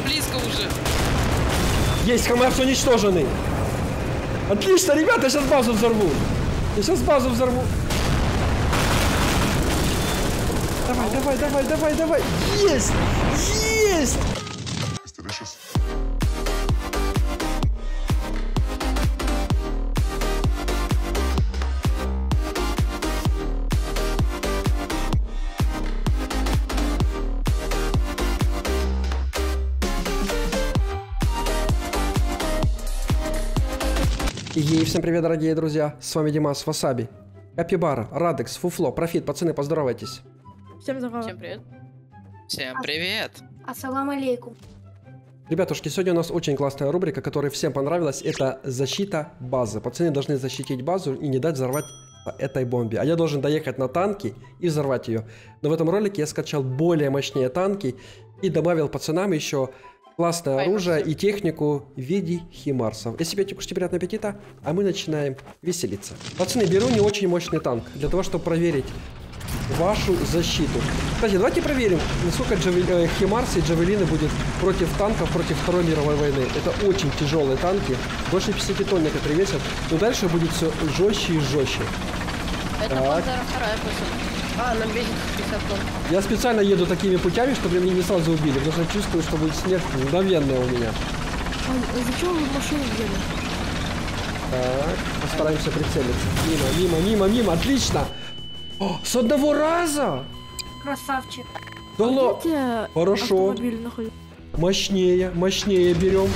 близко уже. Есть, Хамарс уничтоженный. Отлично, ребята, я сейчас базу взорву. Я сейчас базу взорву. Давай, давай, давай, давай, давай. Есть! Есть! Ей, всем привет, дорогие друзья, с вами Димас, Васаби, Капибара, Радекс, Фуфло, Профит, пацаны, поздоровайтесь. Всем здорово. Всем привет. Всем привет. Ассаламу алейкум. Ребятушки, сегодня у нас очень классная рубрика, которая всем понравилась, это защита базы. Пацаны должны защитить базу и не дать взорвать этой бомбе. А я должен доехать на танки и взорвать ее. Но в этом ролике я скачал более мощные танки и добавил пацанам еще классное оружие и технику в виде химарсов. Если тебе кушайте, приятного аппетита, а мы начинаем веселиться. Пацаны, беру не очень мощный танк, для того, чтобы проверить вашу защиту. Кстати, давайте проверим, насколько химарсы и джавелины будет против танков, против Второй мировой войны. Это очень тяжелые танки, больше 50 тонн некоторые весят, но дальше будет все жестче и жестче. Это Пантера вторая пусть. А, нам весит 50 тонн. Я специально еду такими путями, чтобы меня не сразу убили, потому что чувствую, что будет смерть мгновенная у меня. А зачем вы в машину взяли? Так, постараемся прицелиться. Мимо, отлично! О, с одного раза! Красавчик. Да Где хорошо. автомобиль находится? Мощнее берем.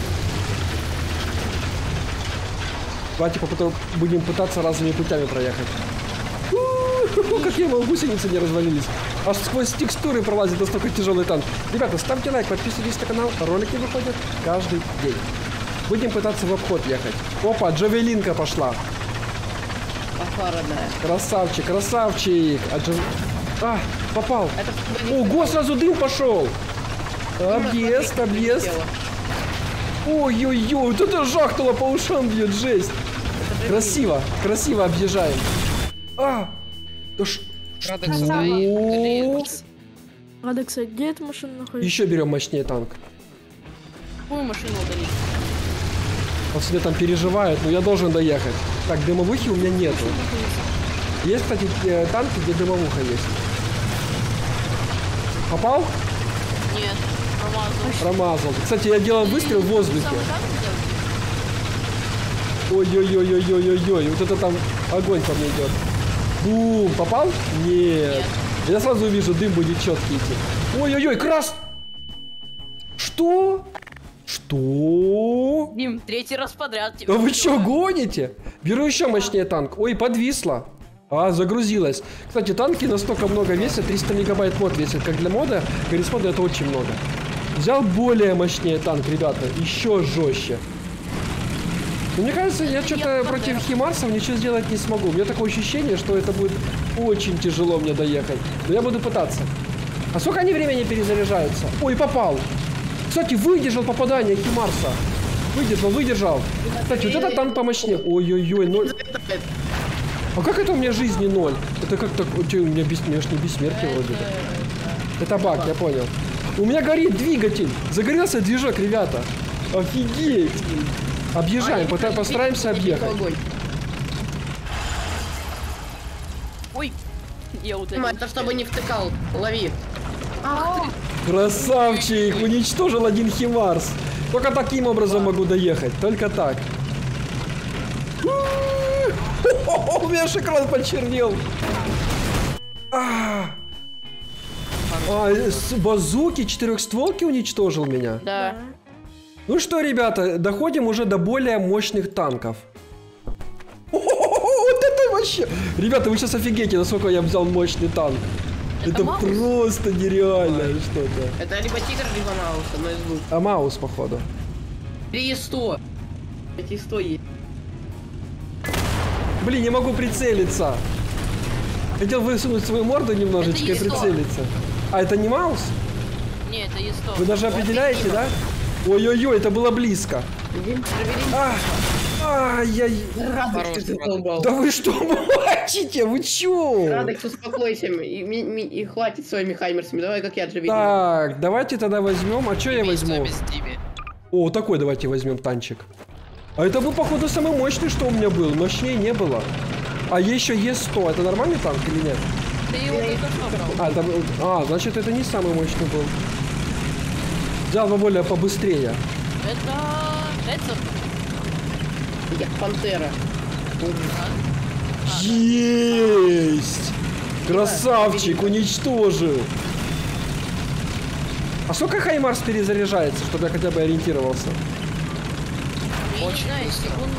Давайте будем пытаться разными путями проехать. Какие гусеницы не развалились. Аж сквозь текстуры пролазит настолько тяжелый танк. Ребята, ставьте лайк, подписывайтесь на канал. Ролики выходят каждый день. Будем пытаться в обход ехать. Опа, джавелинка пошла. Красавчик. А, попал. Ого, сразу дым пошел. Объезд. Ой-ой-ой, вот это жахнуло, по ушам бьет, жесть. Красиво объезжаем. А, да ж... Радекс, где эта машина находится? Еще берем мощнее танк. Какую машину удалить? Пацаны там переживают, но я должен доехать. Так, дымовухи у меня нету. Есть, кстати, танки, где дымовуха есть. Попал? Нет, Промазал. Кстати, я делал выстрел в воздухе. Ой-ой-ой, вот это там огонь по мне идет. Бум, попал? Нет. Я сразу вижу, дым будет четкий идти. Ой-ой-ой, Что? Дим, третий раз подряд. А вы что, гоните? Беру еще мощнее танк. Ой, подвисло. А, загрузилась. Кстати, танки настолько много весят, 300 мегабайт мод весит. Как для мода, говорит, мода это очень много. Взял более мощнее танк, ребята. Еще жестче. Но мне кажется, я что-то против химарсов ничего сделать не смогу. У меня такое ощущение, что это будет очень тяжело мне доехать. Но я буду пытаться. А сколько они времени перезаряжаются? Ой, попал. Кстати, выдержал попадание химарса. Выдержал. Кстати, вот этот танк помощнее. Ой-ой-ой, 0. А как это у меня жизни 0? Это как так? У меня бессмертие вроде. Это баг, я понял. У меня горит двигатель. Загорелся движок, ребята. Офигеть. Объезжаем, постараемся объехать. Ой, я удалил. Это чтобы не втыкал. Лови. Красавчик, уничтожил один химарс. Только таким образом могу доехать. Только так. У меня аж экран почернел. С базуки 4-стволки уничтожил меня? Да. Ну что, ребята, доходим уже до более мощных танков. Вот это вообще... Ребята, вы сейчас офигеете, насколько я взял мощный танк. Это просто нереально что-то. Это либо тигр, либо маус, одно из двух. А маус, походу. 300. 100 есть. Блин, не могу прицелиться. Хотел высунуть свою морду немножечко и прицелиться. А это не маус? Нет, это Е100. Вы даже определяете, да? Ой-ой-ой, это было близко. Ай-яй. Радекс, ты задолбал. Да вы что мочите? Вы чё? Радекс, успокойся и хватит своими хаймерсами. Давай, как я же видел. Так, давайте тогда возьмем. А что я возьму? О, такой давайте возьмем танчик. А это был, походу, самый мощный, что у меня был. Мощнее не было. А еще Е100. Это нормальный танк или нет? Ты его только что брал. Значит, это не самый мощный был. Взял бы более побыстрее. Это Эдсон. Я пантера. Есть! Красавчик, уничтожил. А сколько Хаймарс перезаряжается, чтобы я хотя бы ориентировался? Я не знаю, секунд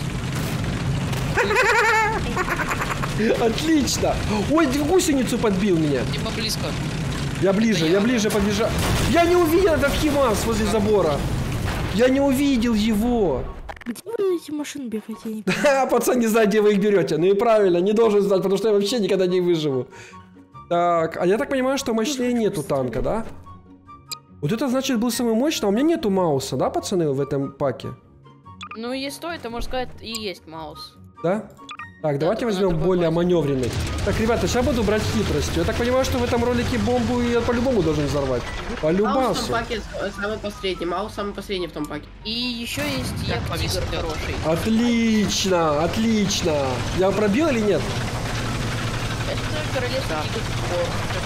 5. Отлично! Ой, гусеницу подбил меня. Типа близко. Я ближе подбежал. Я не увидел этот Химас возле забора. Я не увидел его. Где вы эти машины бегаете? Я не понимаю. Ха, пацан, не знаю, где вы их берете. Ну и правильно, не должен знать, потому что я вообще никогда не выживу. Так, а я так понимаю, что мощнее нету танка, да? Вот это значит был самый мощный, а у меня нету Мауса, да, пацаны, в этом паке? Ну, есть то, это, можно сказать, и есть Маус. Да? Так, давайте только возьмем надо более попасть. маневренный. Так, ребята, сейчас буду брать хитростью. Я так понимаю, что в этом ролике бомбу я по-любому должен взорвать. Маус в По-любасу. том паке самый последний. Маус самый последний в том паке. И еще есть Як-Тигр хороший. Отлично, отлично. Я пробил или нет? Это королевский Тигр.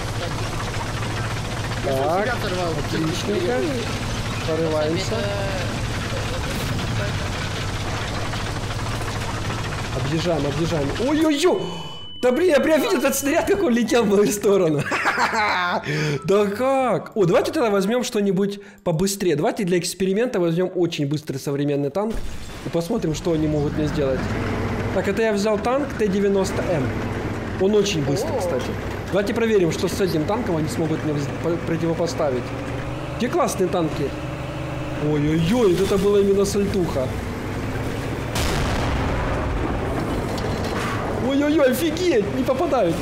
Я сам Так, себя оторвал. отличненько. Порываемся. Объезжаем. Ой-ой-ой! Да блин, я прям видел этот снаряд, как он летел в мою сторону. Да как? О, давайте тогда возьмем что-нибудь побыстрее. Давайте для эксперимента возьмем очень быстрый современный танк и посмотрим, что они могут мне сделать. Так, это я взял танк Т-90М. Он очень быстрый, кстати. Давайте проверим, что с этим танком они смогут мне противопоставить. Где классные танки? Ой-ой-ой, это было именно сальтуха. Ой-ой-ой, офигеть! Не попадают.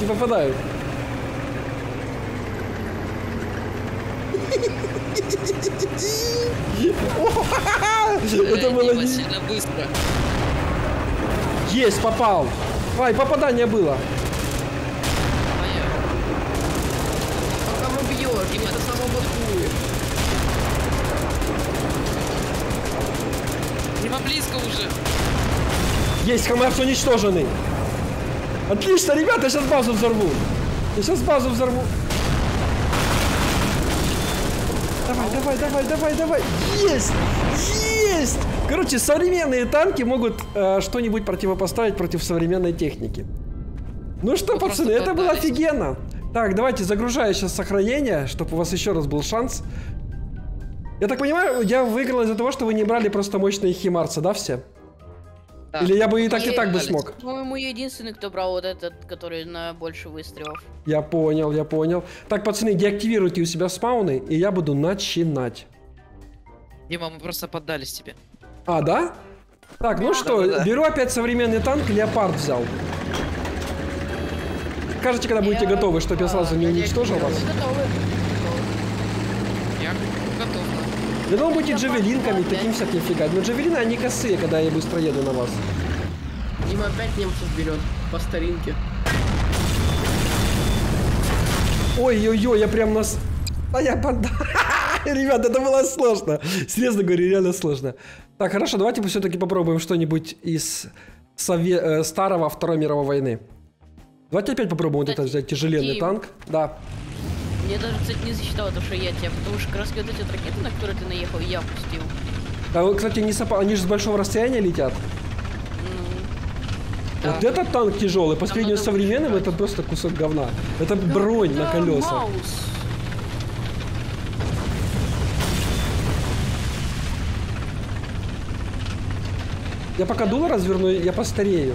Это было не... сильно быстро. Есть, попал! Ай, попадание было. А кому бьешь? Это само быкует. Прямо близко уже. Есть, Хамарс уничтоженный. Отлично, ребята, я сейчас базу взорву. Давай. Есть! Короче, современные танки могут что-нибудь противопоставить против современной техники. Ну что, пацаны, это было офигенно. Так, давайте загружаю сейчас сохранение, чтобы у вас еще раз был шанс. Я так понимаю, я выиграл из-за того, что вы не брали просто мощные химарсы, да, все? Да. Или я бы и так бы смог? По-моему, единственный, кто брал вот этот, который на больше выстрелов. Я понял. Так, пацаны, деактивируйте у себя спауны, и я буду начинать. Дима, мы просто поддались тебе. А, да? Так, ну что, да. беру опять современный танк, Леопард взял. Скажите, когда будете готовы, чтобы я сразу не уничтожил вас. Готовы. Я готов. Я думал, будете джавелинками, таким всяким фигать. Но джавелины, они косые, когда я быстро еду на вас. Дима опять немцев берет по старинке. Ой-ой-ой, я прям нас... А я под... Ребята, это было сложно. Серьезно говорю, реально сложно. Так, хорошо, давайте все-таки попробуем что-нибудь из старого Второй мировой войны. Давайте опять попробуем вот это взять тяжеленный Дим. танк. Да. Мне даже, кстати, не засчитало то, что я тебя, потому что как раз вот эти вот ракеты, на которые ты наехал, я пустил. А вы, кстати, не сопа... Они же с большого расстояния летят. Ну, Вот этот танк тяжелый, по сравнению с надо современным, выживать. это просто кусок говна. Это бронь на колесах. Маус. Я пока дуло разверну, я постарею.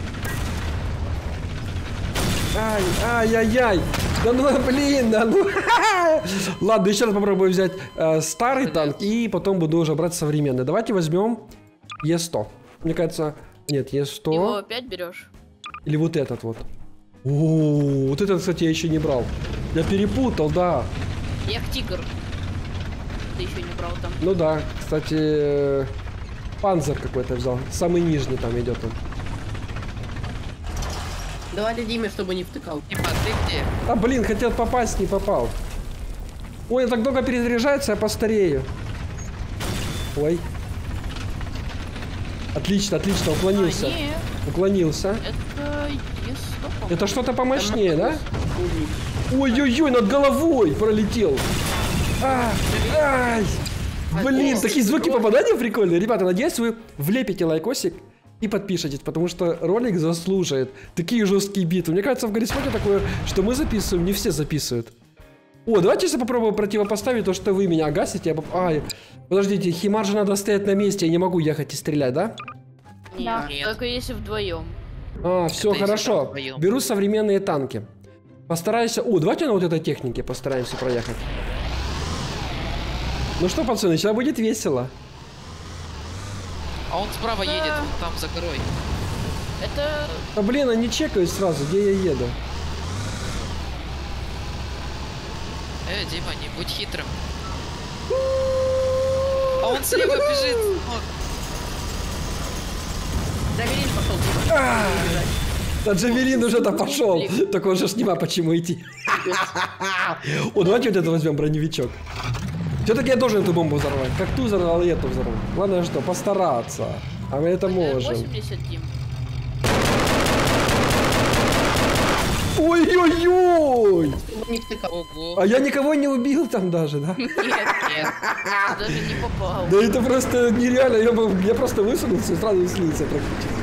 Ай-яй-яй. Да ну, блин, да ну. Ладно, еще раз попробую взять старый танк и потом буду уже брать современный. Давайте возьмем Е100. Мне кажется, нет, Е100. Его опять берешь? Или вот этот вот. О, вот этот, кстати, я еще не брал. Я перепутал, да. Як-Тигр. Ты еще не брал там. Ну да, кстати, Панзер какой-то взял. Самый нижний там идет он. Давайте Диме, чтобы не втыкал. Дима, ты где? А, блин, хотел попасть, не попал. Ой, он так долго перезаряжается, я постарею. Ой. Отлично, отлично, уклонился. А, нет, Уклонился. это Е100, Это что-то помощнее, да? Умник. Ой-ой-ой, над головой пролетел. Ай! Блин, такие звуки попадания прикольные. Ребята, надеюсь, вы влепите лайкосик и подпишитесь, потому что ролик заслуживает. Такие жесткие биты. Мне кажется, в Гаррисмоде такое, что мы записываем, не все записывают. О, давайте я попробую противопоставить то, что вы меня гасите. Ай, подождите, Химар же надо стоять на месте, я не могу ехать и стрелять, да? Нет, Нет. только если вдвоем. А, все, если хорошо. там вдвоем. Беру современные танки. Постараюсь... О, давайте на вот этой технике постараемся проехать. Ну что, пацаны, сейчас будет весело. А он справа едет, вон там за горой. Это... А блин, они чекают сразу, где я еду. Дима, не будь хитрым. А он слева бежит. Вон. Джавелин пошел, Дима. Да Джавелин уже-то пошел. Так он же ж нема почему идти. О, давайте вот это возьмем, броневичок. Все-таки я должен эту бомбу взорвать. Как ту взорвал, и эту взорвал. Главное что, постараться. А мы это можем. 80, Дим. Ой-ой-ой! Не втыкал. Ого. А я никого не убил там даже, да? Нет, Нет. даже не попал. Да это просто нереально. Я просто высунулся и сразу слился практически.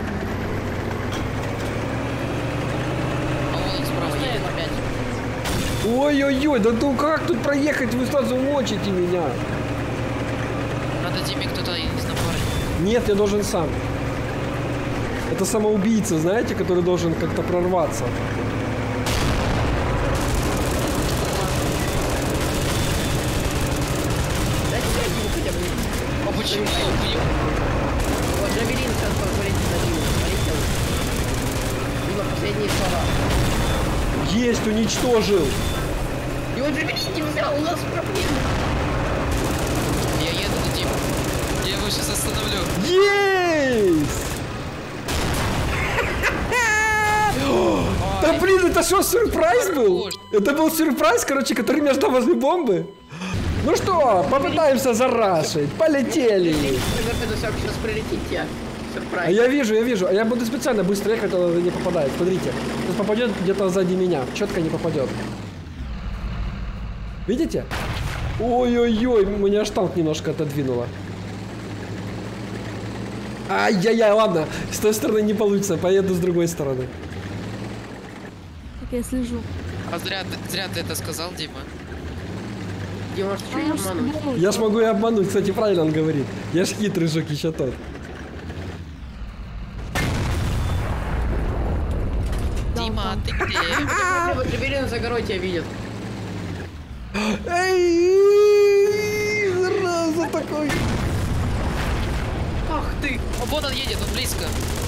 А вон он справа Стоит едет. опять. Ой-ой-ой, да ну как тут проехать? Вы сразу мочите меня. Надо Диме кто-то из напарников. Нет, я должен сам. Это самоубийца, знаете, который должен как-то прорваться. Дайте я Диму хотя бы. А почему? Вот Джавелин сейчас полетит на Диму. Полетел. Дима, последние слова. Есть, уничтожил. И он Джавелин не взял, у нас проблемы. Я еду на Диму. Я его сейчас остановлю. Есть! Да блин, это что, сюрприз был? Хорош. Это был сюрприз, короче, который меня ждал возле бомбы. Ну что, попытаемся зарашить. Полетели. Это все сейчас прилетит тебе. А Сюрприз. я вижу. А я буду специально быстро ехать, а он не попадает. Смотрите. Сейчас попадет где-то сзади меня. Четко не попадет. Видите? Ой-ой-ой, меня аж танк немножко отодвинуло. Ай-яй-яй, ладно. С той стороны не получится. Поеду с другой стороны. Так я слежу. А зря ты это сказал, Дима. Дима, что я обмануть? Я ж могу и обмануть, кстати, правильно он говорит. Я ж хитрый жук еще тот. Дима, ты где? Вот Джавелин за горой тебя видит. Эй, зараза такой. Ах ты! А вон он едет, он близко.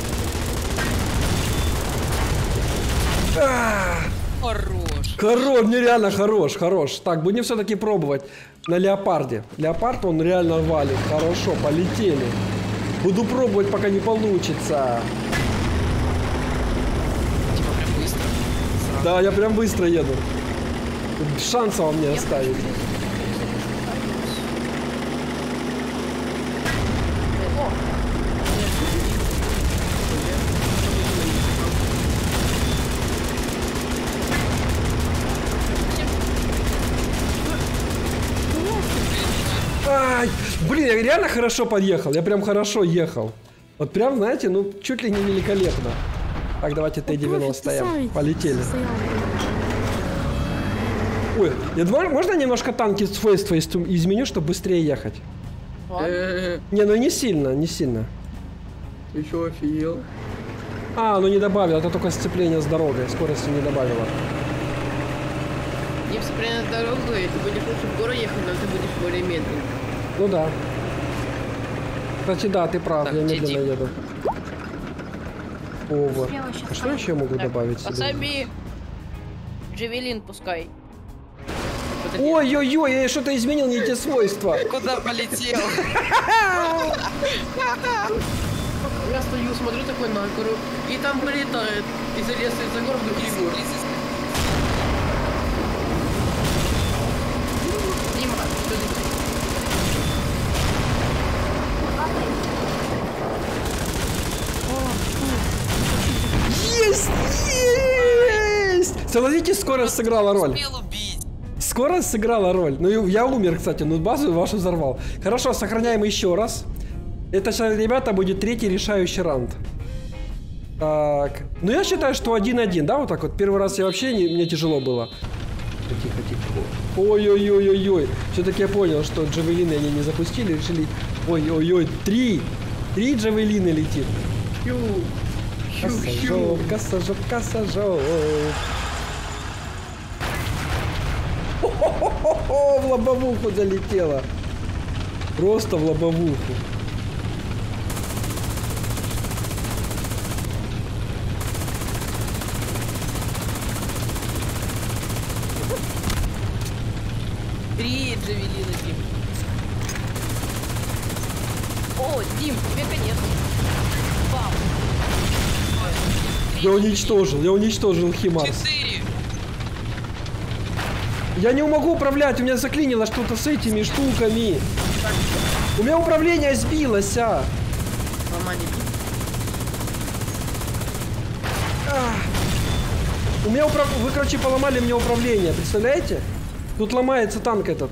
Хорош. Хорош, нереально хорош. Так, будем все-таки пробовать на леопарде. Леопард, он реально валит. Хорошо, полетели. Буду пробовать, пока не получится. Дима прям быстро. Сразу. Да, я прям быстро еду. Шанса вам не оставить. Ай, блин, я реально хорошо подъехал. Я прям хорошо ехал. Вот прям, знаете, ну чуть ли не великолепно. Так, давайте Т-90 стоим. Полетели. Ой, я думаю, можно немножко танки свойства изменю, чтобы быстрее ехать? Не, ну не сильно. Ты что, офигел? А, ну не добавил, это только сцепление с дорогой, скорости не добавила. Не сцепление с дорогой, ты будешь лучше в гору ехать, но ты будешь более медленный. Ну да. Кстати, да, ты прав, Так, я где медленно Дим? еду. Овер. Слева щас А что еще я могу Так, добавить себе? Асаби, Джавелин пускай. Ой-ой-ой, я что-то изменил, не те свойства. Куда полетел? Я стою, смотрю такой на гору, и там вылетает из леса из-за гор в другие горы. Дима, что ты? Есть! Есть! Согласитесь, скорость сыграла роль. Успел убить. Скорость сыграла роль. Ну, и я умер, кстати, но базу вашу взорвал. Хорошо, сохраняем еще раз. Это сейчас, ребята, будет третий решающий раунд. Так. Ну, я считаю, что 1-1, да, вот так вот. Первый раз я вообще, мне тяжело было. Тихо, тихо. Ой-ой-ой-ой-ой. Все-таки я понял, что джавелины они не запустили, решили... Ой-ой-ой, 3 джавелины летит. Косажоп, косажоп, косажоп. О-хо-хо-хо, в лобовуху залетела. Просто в лобовуху. Три джавелина, Дим. О, Дим, тебе конец. Бам. Я уничтожил Химарс. 4. Я не могу управлять, у меня заклинило что-то с этими штуками. У меня управление сбилось, а. У меня Вы, короче, поломали мне управление, представляете? Тут ломается танк этот.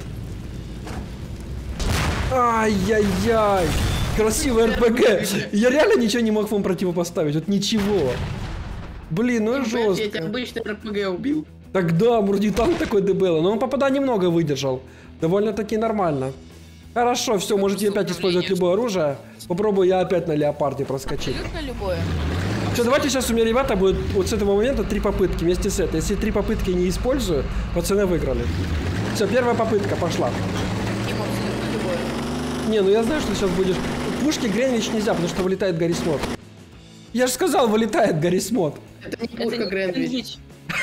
Ай-яй-яй. Красивый РПГ. Я реально ничего не мог вам противопоставить, вот ничего. Блин, ну Я жестко. тебя обычный РПГ убил. Тогда вроде танк такой дебелый, но он попада немного выдержал. Довольно-таки нормально. Хорошо, все, можете опять использовать любое оружие. Попробую я опять на леопарде проскочить. Абсолютно любое. Все, давайте сейчас у меня, ребята, будет вот с этого момента 3 попытки вместе с этой. Если 3 попытки не использую, пацаны выиграли. Все, первая попытка пошла. Дим, абсолютно любое. Не, ну я знаю, что сейчас будешь... Пушки Гринвич нельзя, потому что вылетает Гаррис Мод. Я же сказал, вылетает Гаррис Мод. Это не пушка Гринвич.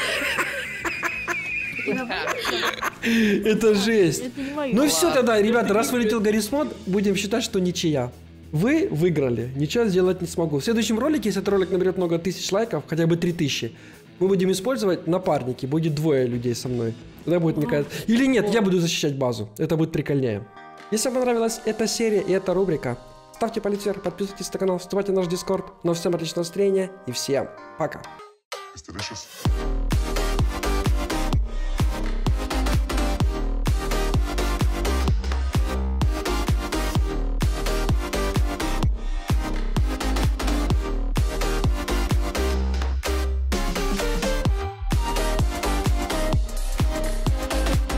Это жесть. Это не моё. Ну все тогда, ребята, раз вылетел Гаррис Мод, будем считать, что ничья. Вы выиграли, ничего сделать не смогу. В следующем ролике, если этот ролик наберет много тысяч лайков, хотя бы 3000, мы будем использовать напарники, будет 2 людей со мной. Тогда будет, мне кажется... Или нет, я буду защищать базу, это будет прикольнее. Если вам понравилась эта серия и эта рубрика, ставьте палец вверх, подписывайтесь на канал, вступайте в наш Дискорд. Но всем отличного настроения и всем пока. It's delicious.